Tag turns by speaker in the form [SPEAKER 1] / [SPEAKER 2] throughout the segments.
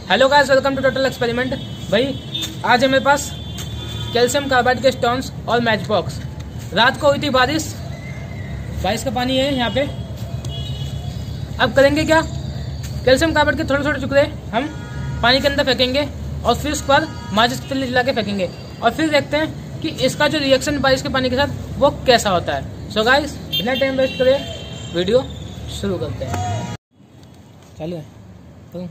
[SPEAKER 1] Hello guys, welcome to total experiment. भाई आज है मेरे पास कैल्शियम कार्बाइड के स्टोन्स और मैच बॉक्स। रात को हुई थी बारिश का पानी है यहाँ पे। अब करेंगे क्या, कैल्शियम कार्बाइड के थोड़े छोटे टुकड़े हम पानी के अंदर फेंकेंगे और फिर उस पर माचिस की तिल्ली जला के फेंकेंगे और फिर देखते हैं कि इसका जो रिएक्शन बारिश के पानी के साथ वो कैसा होता है। सो गाइस, बिना टाइम वेस्ट करे वीडियो शुरू करते हैं। चालू है तो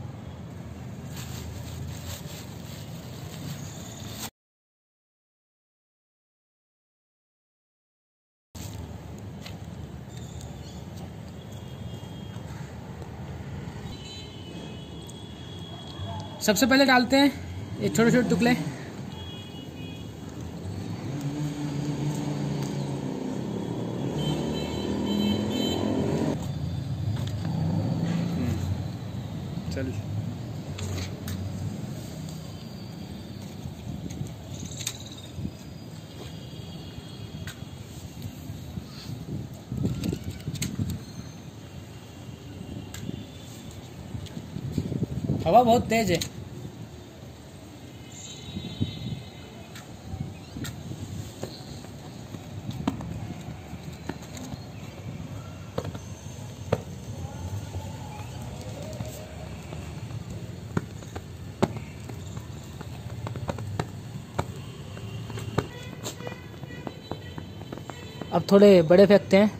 [SPEAKER 1] सबसे पहले डालते हैं ये छोटे छोटे टुकड़े।
[SPEAKER 2] चल
[SPEAKER 1] हवा बहुत तेज है। अब थोड़े बड़े फेंकते हैं।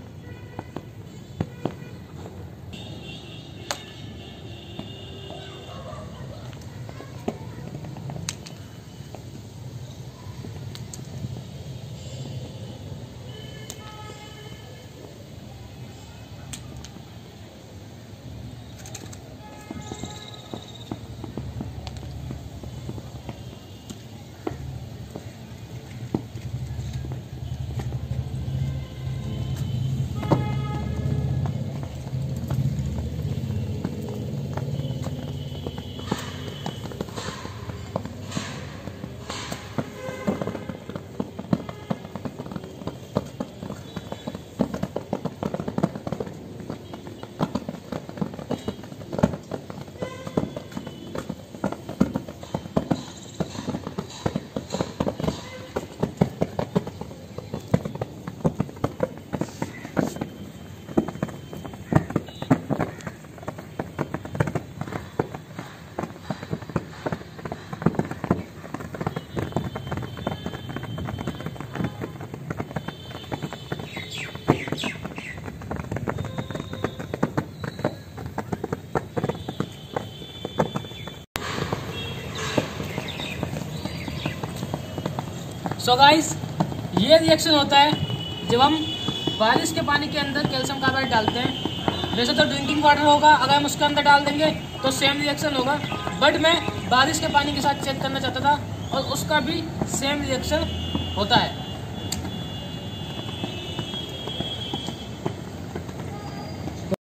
[SPEAKER 1] सो गाइस, ये रिएक्शन होता है जब हम बारिश के पानी के अंदर कैल्शियम कार्बाइड डालते हैं। वैसे तो ड्रिंकिंग वाटर होगा, अगर हम उसके अंदर डाल देंगे तो सेम रिएक्शन होगा, बट मैं बारिश के पानी के साथ चेक करना चाहता था और उसका भी सेम रिएक्शन होता है।